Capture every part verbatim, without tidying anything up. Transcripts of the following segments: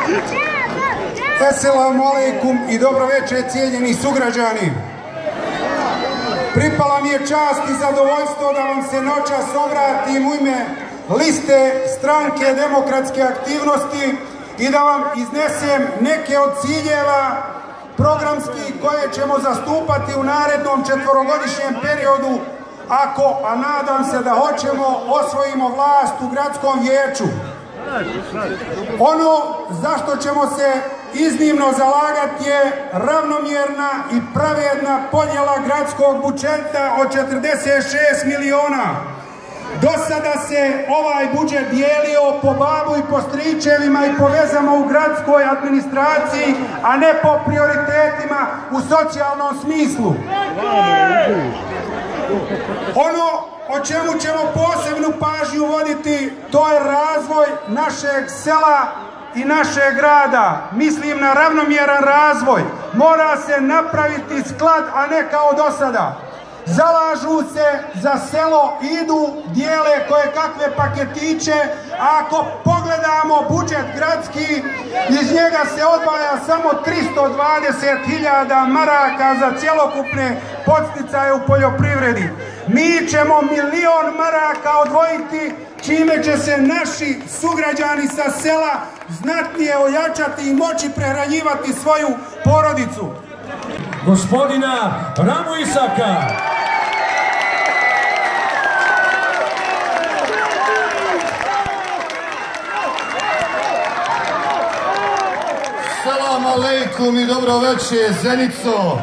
Assalamu alaikum i dobro večer, cijenjeni sugrađani. Pripala mi je čast i zadovoljstvo da vam se noćas obratim u ime liste Stranke demokratske aktivnosti i da vam iznesem neke od ciljeva programskih koje ćemo zastupati u narednom četvorogodišnjem periodu ako, a nadam se da hoćemo, osvojimo vlast u gradskom vijeću. Ono zašto ćemo se iznimno zalagati je ravnomjerna i pravedna podjela gradskog budžeta od četrdeset šest miliona. Do sada se ovaj budžet dijelio po babu i po stričevima i po vezama u gradskoj administraciji, a ne po prioritetima u socijalnom smislu. Ono o čemu ćemo posebnu pažnju voditi, to je razvoj našeg sela i našeg grada. Mislim na ravnomjeran razvoj. Mora se napraviti sklad, a ne kao do sada. Zalažu se za selo, idu, dijele koje kakve paketiće, a ako pogledamo budžet gradski, iz njega se odvaja samo tristo dvadeset hiljada maraka za cjelokupne podsticaje u poljoprivredi. Mi ćemo milion maraka odvojiti, čime će se naši sugrađani sa sela znatnije ojačati i moći prehranjivati svoju porodicu. Gospodina Ramu Isaka. Salam alejkum i dobro večer, Zenico.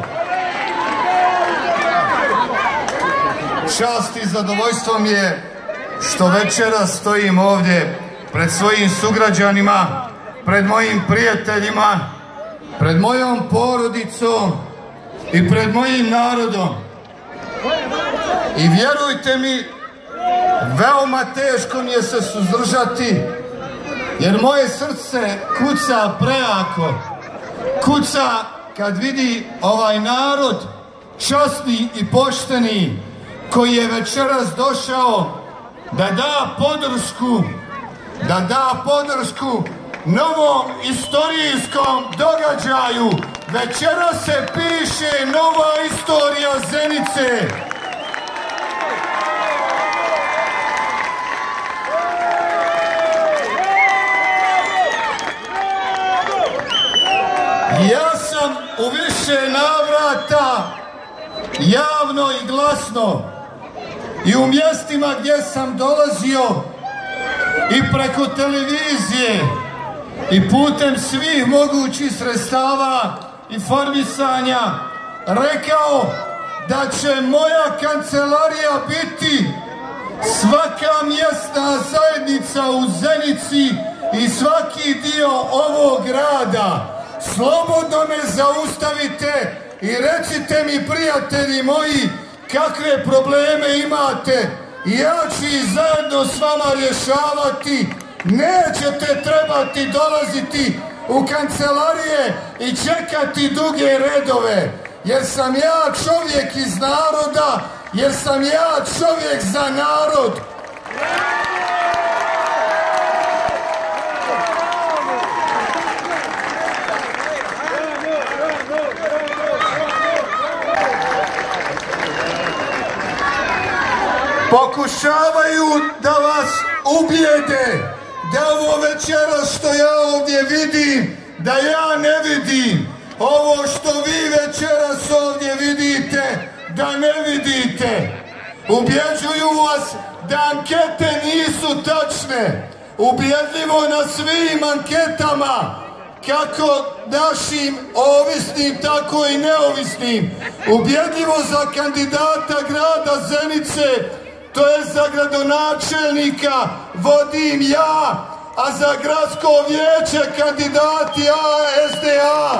Čast i zadovoljstvo mi je što večera stojim ovdje pred svojim sugrađanima, pred mojim prijateljima, pred mojom porodicom i pred mojim narodom. I vjerujte mi, veoma teško mi je se suzdržati, jer moje srce kuca prejako. Kuca kad vidi ovaj narod časni i pošteni koji je večeras došao da da podršku, da da podršku novom istorijskom događaju. Večeras se piše nova istorija Zenice. Ja sam u više navrata javno i glasno i u mjestima gdje sam dolazio i preko televizije i putem svih mogućih sredstava informisanja rekao da će moja kancelarija biti svaka mjesna zajednica u Zenici i svaki dio ovog grada. Slobodno me zaustavite i recite mi, prijatelji moji, kakve probleme imate i ja ću ih zajedno s vama rješavati. Nećete trebati dolaziti u kancelarije i čekati duge redove, jer sam ja čovjek iz naroda, jer sam ja čovjek za narod. Pokušavaju da vas ubijede da ovo večeras što ja ovdje vidim, da ja ne vidim. Ovo što vi večeras ovdje vidite, da ne vidite. Ubjeđuju vas da ankete nisu tačne. Ubjedljivo na svim anketama, kako našim ovisnim, tako i neovisnim. Ubjedljivo za kandidata grada Zenice, to je za gradonačelnika, vodim ja, a za gradsko vijeće kandidati A S D A.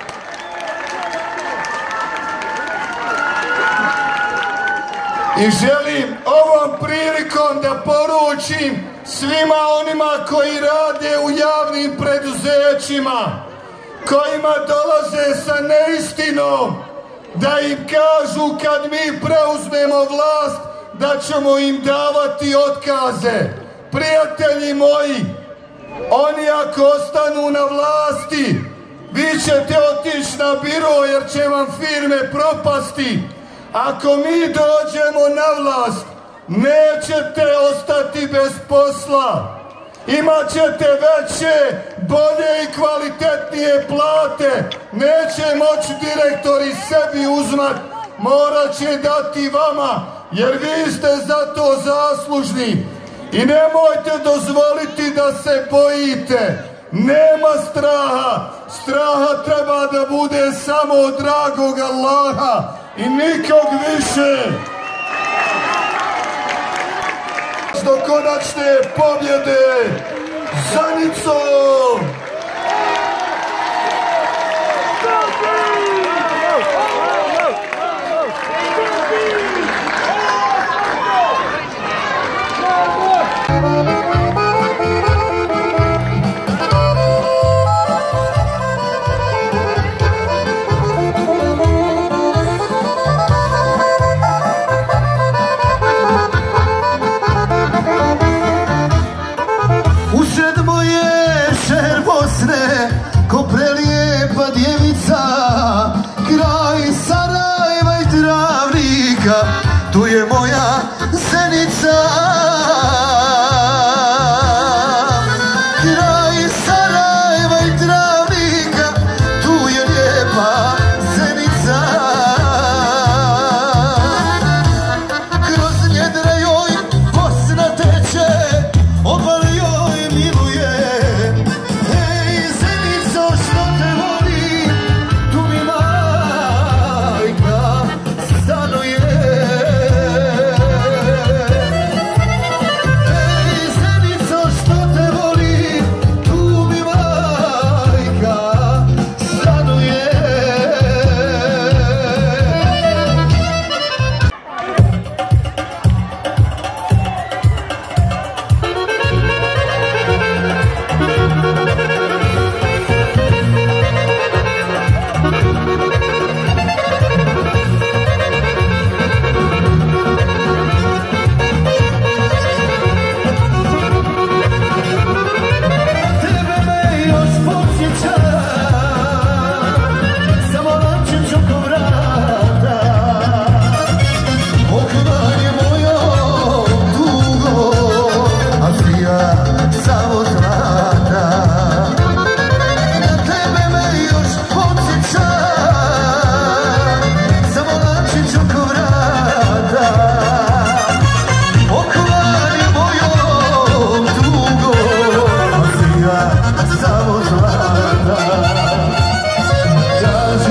I želim ovom prilikom da poručim svima onima koji rade u javnim preduzećima, kojima dolaze sa neistinom, da im kažu kad mi preuzmemo vlast da ćemo im davati otkaze. Prijatelji moji, Oni ako ostanu na vlasti, vi ćete otići na biro jer će vam firme propasti. Ako mi dođemo na vlast, nećete ostati bez posla. Imat ćete veće, bolje i kvalitetnije plate. Neće moći direktori sebi uzmat, morat će dati vama, jer vi ste za to zaslužni. I nemojte dozvoliti da se bojite. Nema straha. Straha treba da bude samo od dragog Allaha i nikog više. Do konačne pobjede za Nicom! Ko prelijepa djevica, kraj Sarajeva i Travnika, tu je moja Zenica. Kraj Sarajeva i Travnika, tu je lijepa Zenica. Kroz njedra joj Bosna teče, obal joj miluje.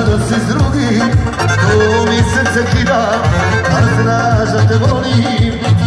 Drugi, to mi srce kida, a znaš da te volim.